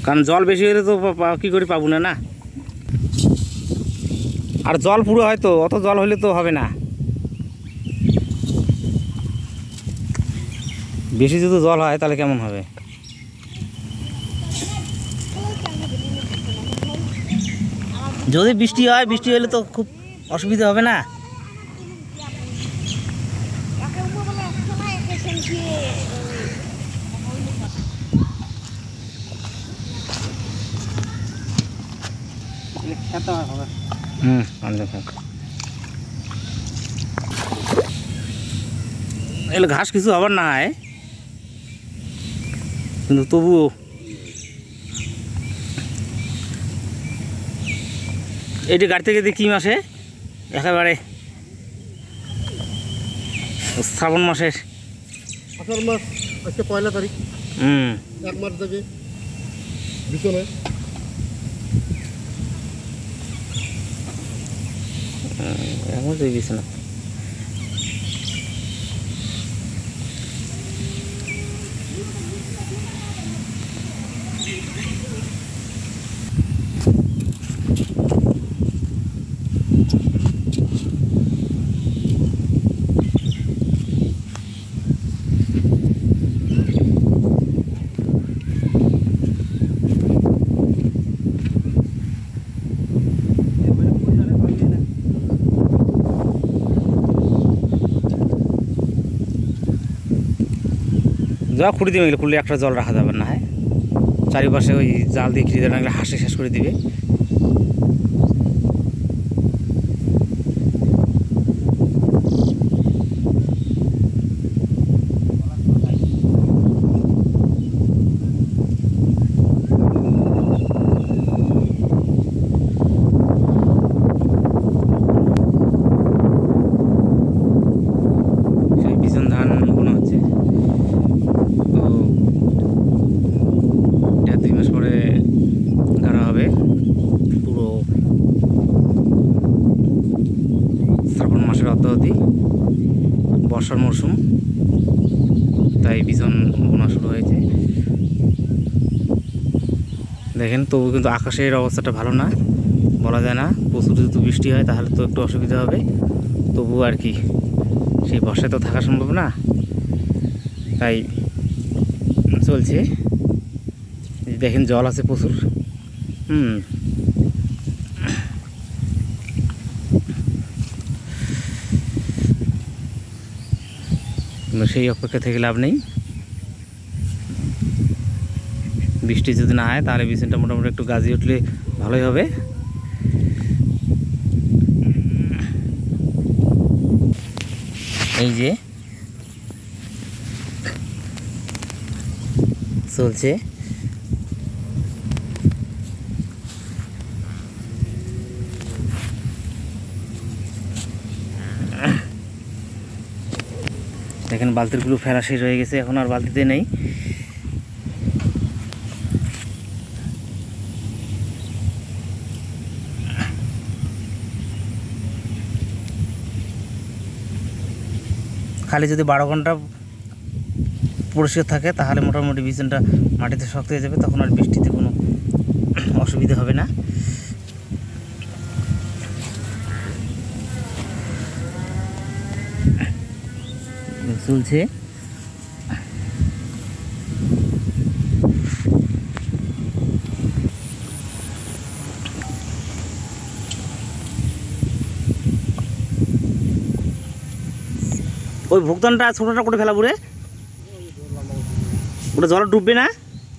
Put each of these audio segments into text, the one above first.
কারণ জল বেশি হলে তো কী করে পাবো না। না আর জল পুরো হয়তো অত জল হলে তো হবে না, বেশি যদি জল হয় তাহলে কেমন হবে। যদি বৃষ্টি হয়, বৃষ্টি হলে তো খুব অসুবিধা হবে না। এলে ঘাস কিছু আবার না হয়, কিন্তু তবুও এইটি গাড়ি থেকে কি মাসে একেবারে শ্রাবণ মাসের আষাঢ় মাস, আজকে 1 তারিখ। 1 মাস থেকে বিছনে বিছনা যা খুঁড়ি দিবে, এগুলো খুললে একটা জল রাখা যাবে না। হ্যাঁ, চারিপাশে ওই জাল দিয়ে ঘিরে দেওয়া, হাসে শেষ করে দিবে। শ্রাবণ মাসের অদ্যাবধি বর্ষার মরশুম, তাই বিজন বোনা শুরু হয়েছে। দেখেন, তবু কিন্তু আকাশের অবস্থাটা ভালো না, বলা যায় না। প্রচুর যদি বৃষ্টি হয় তাহলে তো একটু অসুবিধা হবে, তবু আর কি সেই বর্ষায় তো থাকা সম্ভব না, তাই চলছে। দেখেন জল আছে প্রচুর। সেই অপেক্ষা থেকে লাভ নেই। বৃষ্টি যদি না হয় তাহলে বিছনটা মোটামুটি একটু গাজি উঠলে ভালোই হবে। এই যে চলছে, দেখেন বালতিগুলো ফেরা শেষ হয়ে গেছে, এখন আর বালতিতে নেই। খালি যদি 12 ঘন্টা পরিষ্কার থাকে তাহলে মোটামুটি বিছনটা মাটিতে শক্ত হয়ে যাবে, তখন আর বৃষ্টিতে কোনো অসুবিধা হবে না। চলছে ওই ভুগতানটা ছোটটা করে ফেলা পুরে, ওটা জল ডুববে না।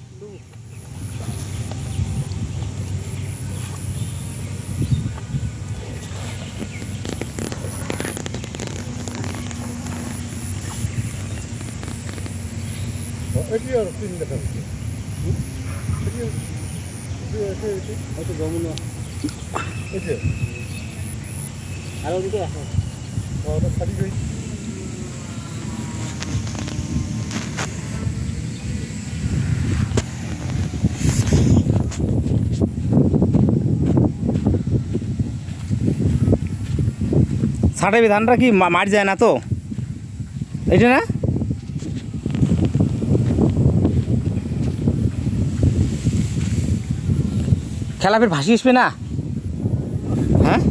ছাড়াবি ধানটা কি মারি যায় না তো, এইটা না? খেলা ফের ভাসি আসবে না? হ্যাঁ,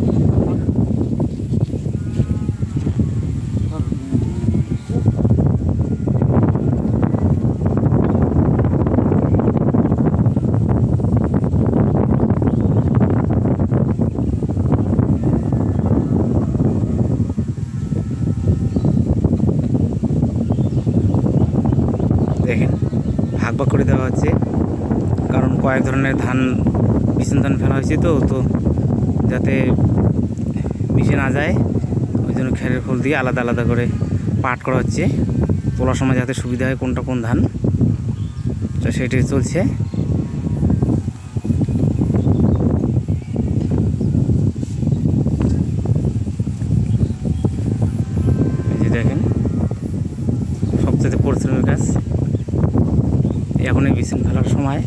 দেখেন ভাগ ভাগ করে দেওয়া হচ্ছে, কারণ কয়েক ধরনের ধান বিছন ধান ফেলা হয়েছে, তো তো যাতে মিশে না যায় ওই জন্য খেরের খোল দিয়ে আলাদা আলাদা করে পাট করা হচ্ছে, তোলার সময় যাতে সুবিধা হয় কোনটা কোন ধান, তো সেটাই চলছে। এই যে দেখেন সবচেয়ে পরিশ্রমের কাজ, এখন এই বিছন ফেলার সময়।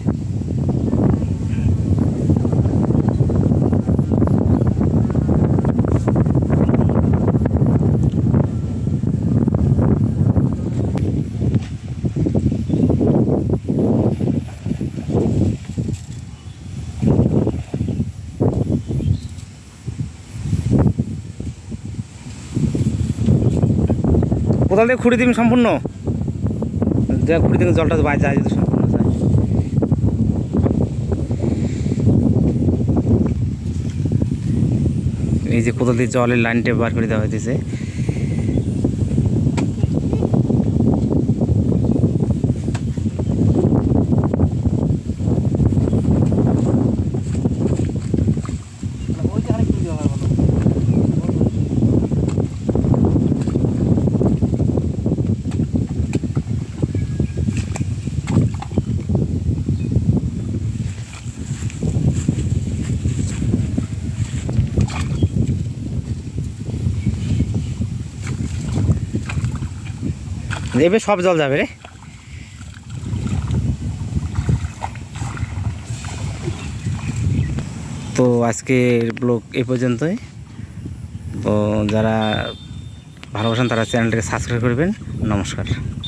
কোথাও দিয়ে খুঁড়ি দিন সম্পূর্ণ, যা খুঁড়ি দিন জলটা বাইরে যায় যদি সম্পূর্ণ যায়। এই যে কোথাও দিয়ে জলের লাইনটা বার করে দেওয়া হইতেছে। এবার সব জল যাবে রে। তো আজকের ব্লগ এই পর্যন্তই। তো যারা ভালোবাসেন তারা চ্যানেলটাকে সাবস্ক্রাইব করবেন। নমস্কার।